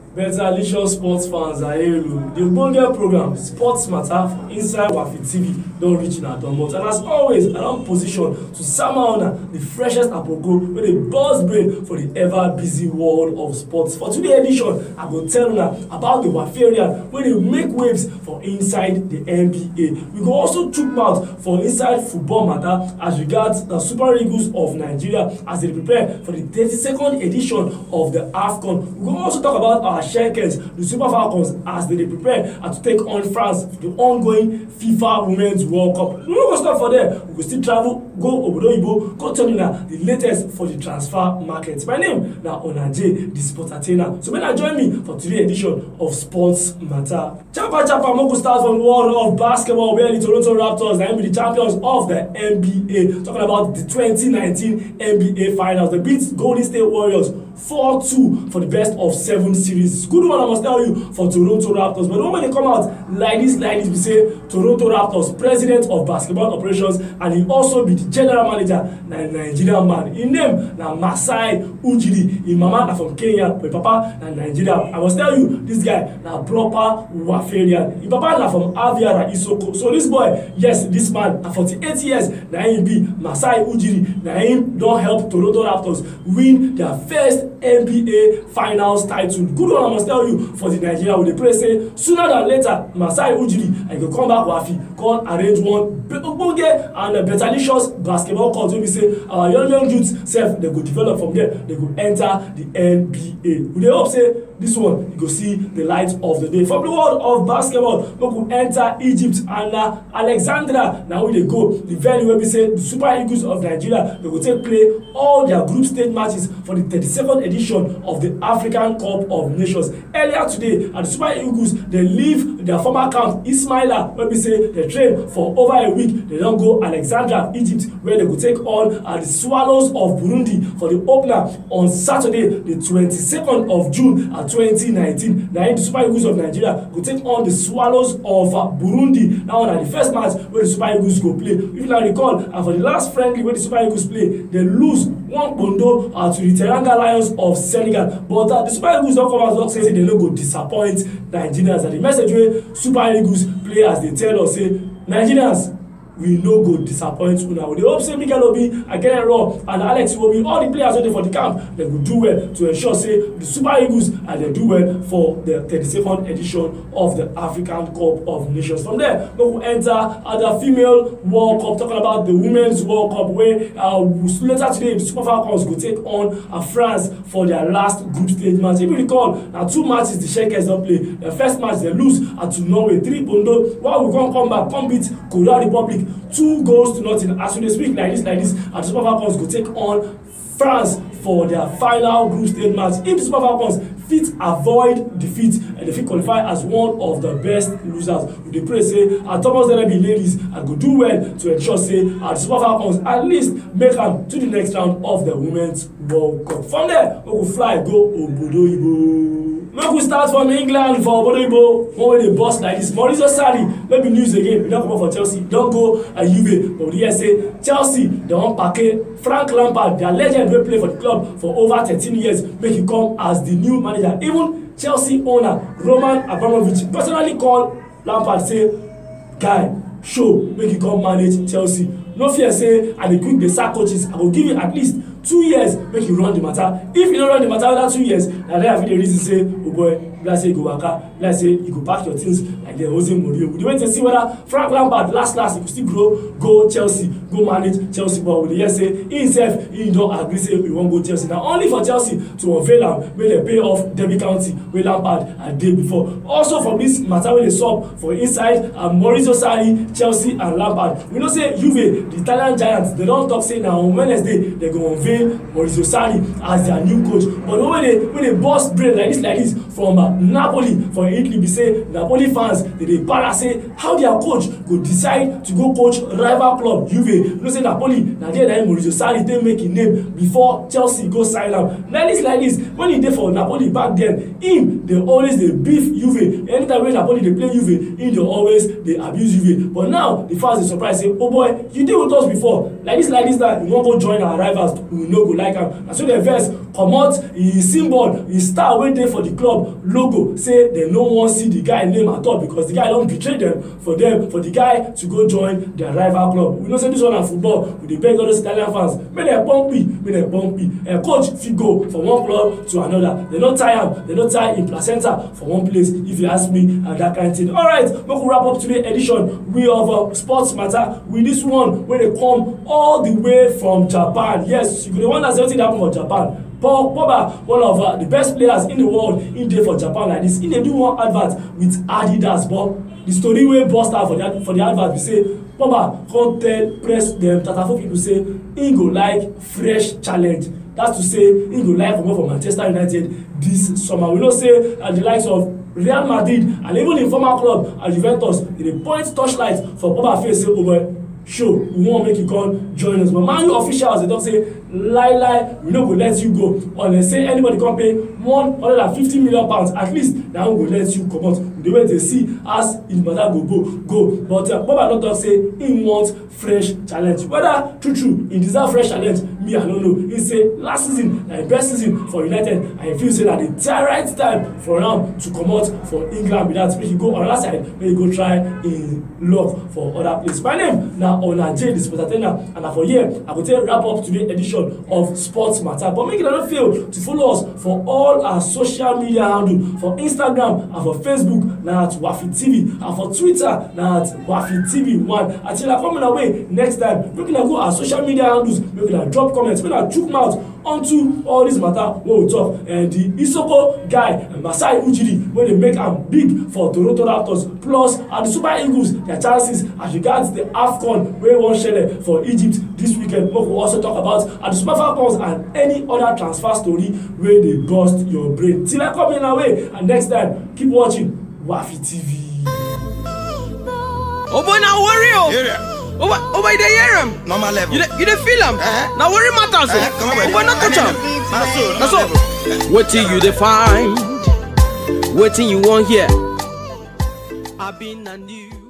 Betalicious sports fans are here. The Bonga program Sports Matter for inside Wafi TV don reach na domot, and as always I don position to sama una the freshest apoko wey dey burst brain for the ever busy world of sports. For today edition I go tell una about the Wafarian wey dey make waves for inside the NBA. We go also chook mouth for inside football matter as regards the Super Eagles of Nigeria as they prepare for the 32nd edition of the AFCON. We go also talk about our Shekels, the Super Falcons, as they prepare to take on France for the ongoing FIFA Women's World Cup. We no go stop for there. We go still travel, go Obodo Oyibo, go tell you now the latest for the transfer market. My name na Onaje, the sport attainder. So make join me for today's edition of Sports Matter. Chapa Moko starts from the world of basketball where the Toronto Raptors are the champions of the NBA. Talking about the 2019 NBA Finals. They beat Golden State Warriors 4-2 for the best of 7 series. Good one I must tell you for Toronto Raptors. But when they come out like this, we say Toronto Raptors president of basketball operations, and he also be the general manager na Nigerian man. His name na Masai Ujiri. His mama na from Kenya, but papa na Nigeria. I must tell you, this guy na proper Wafarian. His papa na from Aviara Isoko. So this boy, yes, this man na 48 years na him be Masai Ujiri. Na him don help Toronto Raptors win their first NBA Finals title. Good one I must tell you for the Nigeria wey dey pray say sooner than later Masai Ujiri I go come back Wafi come arrange one ogbonge and betalicious basketball court wey be say our young youths sef dey go develop from there, dey go enter the NBA. We dey hope say this one you go see the light of the day. From the world of basketball, we go enter Egypt and Alexandria. Now we dey go the venue wey be say the Super Eagles of Nigeria dey go take play all their group stage matches for the 32nd edition of the African Cup of Nations. Earlier today, at the Super Eagles, they leave their former camp Ismaila, where we say they train for over a week. They don't go Alexandria, Egypt, where they will take on the Swallows of Burundi for the opener on Saturday, the 22nd of June 2019. Now, the Super Eagles of Nigeria will take on the Swallows of Burundi. Now, on the first match where the Super Eagles go play. If you recall, and for the last friendly where the Super Eagles play, they lose 1-0 to the Teranga Lions of Senegal. But the Super Eagles don't come out and say they no go disappoint Nigerians. And the message wey Super Eagles players they tell us say Nigerians, we no go disappoint una. We dey hope say Mikel Obi, Akene Raw, and Alex Iwobi, all the players wey dey for the camp, they go do well to ensure say the Super Eagles and they do well for the 32nd edition of the African Cup of Nations. From there, we will enter the female World Cup, talking about the Women's World Cup, where later today the Super Falcons go take on France for their last group stage match. If you recall, now 2 matches the Shakers don play. The first match they lose to Norway 3-0, while we come back, come beat Korea Republic 2-0. As we speak like this, and the Super Falcons go take on France for their final group stage match. If the Super Falcons fit avoid defeat and they fit qualify as one of the best losers, we dey pray say Thomas Denebi ladies and go do well to ensure say the Super Falcons at least make am to the next round of the Women's World Cup. From there, we go fly go Obodo Oyibo. Make we start from England for Obodo Oyibo. One wey dey burst like this, Maurizio Sarri, no be news again. We don come up for Chelsea, don go Juve, but we hear say Chelsea dey wan package Frank Lampard, their legend wey play for the club for over 13 years, make him come as the new manager. Even Chelsea owner Roman Abramovich personally called Lampard say, guy, show make you come manage Chelsea. No fear say I dey quick dey sack coaches. I go give you at least 2 years make you run the matter. If you no run the matter after 2 years, na there I fit dey reason say, oh boy, let's say you go waka, let's say you go pack your things like the Jose Mourinho. We dey wait to see whether Frank Lampard last he go still go Chelsea, go manage Chelsea. But we dey hear say he himself he don agree say he wan go Chelsea. Na only for Chelsea to unveil am make dem pay off Derby County wey Lampard had dey before. Also from this matter wey dey sup for inside Maurizio Sarri, Chelsea and Lampard, we know say Juve, the Italian giants, they don talk say na on Wednesday they go unveil Maurizio Sarri as their new coach. But when they burst brain like this from Napoli for Italy, be say Napoli fans they para say how their coach go decide to go coach rival club Juve. You know say Napoli na there na Maurizio Sarri take make him name before Chelsea go sign am. Like this when he dey for Napoli back then, him dey always dey beef Juve. Anytime when Napoli dey play Juve, him dey always dey abuse Juve. But now the fans dey surprise say, oh boy, you dey with us before. Like this now you wan go join our rivals. We we no go like am. Na so dem vex comot e symbol, e star wey dey for the club logo, say dem no wan see the guy name at all because the guy don betray dem for the guy to go join their rival club. We know say this one na football. We dey beg all those Italian fans make dem pump coach fit go from one club to another. Dem no tie am, dem no tie im placenta for one place, if you ask me, and that kind of thing. Alright, make we wrap up today's edition of Sports Matter with this one wey dey come all the way from Japan. Yes, you go dey wonder say wetin happen for Japan. Paul Pogba, one of the best players in the world, in dey for Japan like this. He dey do one advert with Adidas, but the story wey burst out for the advert be say Pogba come tell press dem Tatafo people say he go like fresh challenge. That's to say he go like comot from Manchester United this summer. We know say the likes of Real Madrid and even im former club at Juventus dey point torchlight for Pogba face say, oh boy, show we wan make you come join us, but Man U officials dey talk say lie we no go let you go unless say anybody come pay £150 million at least, na we go let you comot. The way they see as im matter go but Pogba don talk say im want fresh challenge. Whether true im deserve fresh challenge, me I no know. He say last season na im best season for United and he feel say na the right time for am to comot for England. With that, make he go on that side, make he go try im luck for other place. My name na Onaje the Sport Attender, and na for here I go take wrap up today's edition of Sports Matter. But make it not fail to follow us for all our social media handle, for Instagram and for Facebook na at Wafi TV, and for Twitter na at Wafi TV1. Until I come away next time, make una go our social media handles, make una drop comments, make una chook mouth onto all this matter wey we talk. And the Isoko guy, Masai Ujiri, wey dey make am big for Toronto Raptors, plus and the Super Eagles, their chances as regards the AFCON wey wan shele for Egypt this weekend. Make we also talk about and the Super Falcons and any other transfer story wey dey burst your brain. Till I come in away, and next time keep watching Wafi TV. Oh boy, now worry oh boy, they hear him. Normal level. You dey feel him. Now worry matters. Come on, oh boy, not touch him. That's all. Waiting you dey find, waiting you want here. I've been and you.